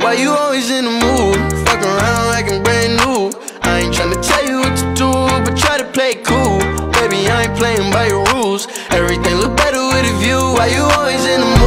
Why you always in the mood? Fuck around like I'm brand new. I ain't tryna tell you what to do, but try to play it cool. Baby, I ain't playing by your rules. Everything look better with a view. Why you always in the mood?